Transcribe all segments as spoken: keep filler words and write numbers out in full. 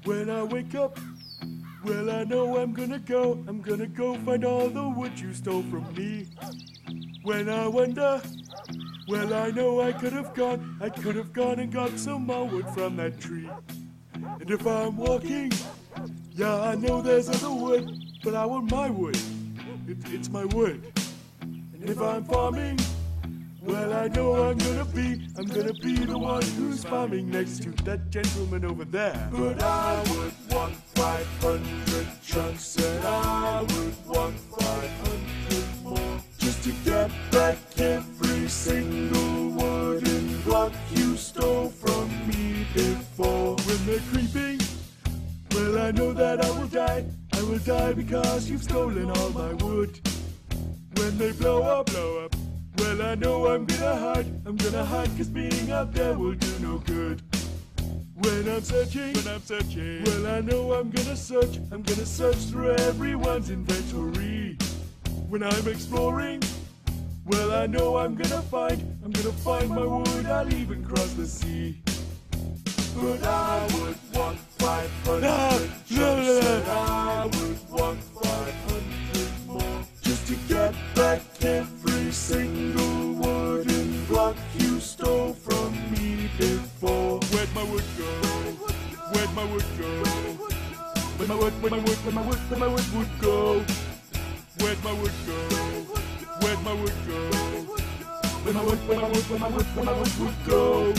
When I wake up, well, I know I'm gonna go. I'm gonna go find all the wood you stole from me. When I wonder, well, I know I could have gone. I could have gone and got some more wood from that tree. And if I'm walking, yeah, I know there's other wood, but I want my wood. It, it's my wood. And if I'm farming, well, I know I'm gonna be, I'm gonna be the one who's farming next to that gentleman over there. But I would want five hundred chunks, and I would want five hundred more, just to get back every single wooden block you stole from me before. When they're creeping, well, I know that I will die. I will die because you've stolen all my wood. When they blow up, blow up, well, I know I'm gonna hide. I'm gonna hide, cause being out there will do no good. When I'm searching, when I'm searching, well, I know I'm gonna search. I'm gonna search through everyone's inventory. When I'm exploring, well, I know I'm gonna find, I'm gonna find my wood. I'll even cross the sea. But I would want five hundred chunks, and I would want five hundred more, just to get back every single wooden block you stole from me before. Where'd my wood go? Where'd my wood go? Where'd my wood, where'd my wood, where'd my wood, where'd my wood would go? Where'd my wood go? Where'd my wood go? Where'd my wood, where'd my wood, where'd my wood, where'd my wood would go?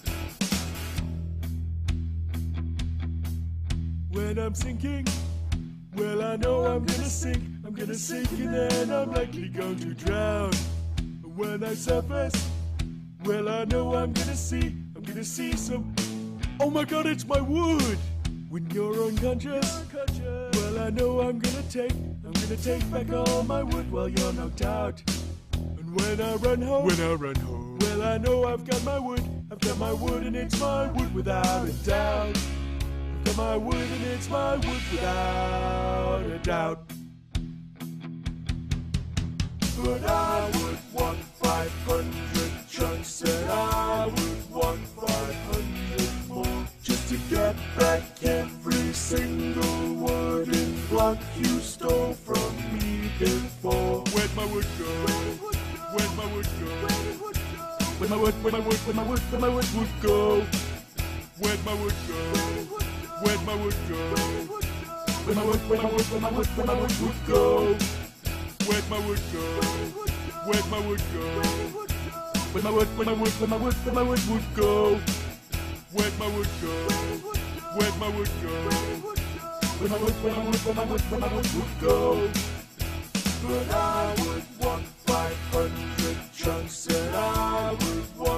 When I'm sinking, well, I know I'm gonna sink. I'm gonna sink and then I'm likely going to drown. When I surface, well, I know I'm gonna see, I'm gonna see some, oh my god, it's my wood! When you're unconscious, well, I know I'm gonna take, I'm gonna take back all my wood while you're knocked out. And when I run home, when I run home, well, I know I've got my wood, I've got my wood and it's my wood without a doubt. I've got my wood and it's my wood without a doubt. But I would want five hundred chunks, and I would want five hundred more, just to get back every single wooden block you stole from me before. Where'd my wood go? Where'd my wood go? Where'd my wood, where'd my wood, where'd my wood, where'd my wood would go? Where'd my wood go? Where'd my wood go? Where'd my wood, where'd my wood, where'd my wood, where'd my wood would go? Where'd my wood go? Where'd my wood go? Where'd my wood, where'd my wood, where'd my wood, where'd my wood would go? Where'd my wood go? Where'd my wood go? Where'd my wood, where'd my wood, where'd my wood, where'd my wood would go? But I would want five hundred chunks, and I would want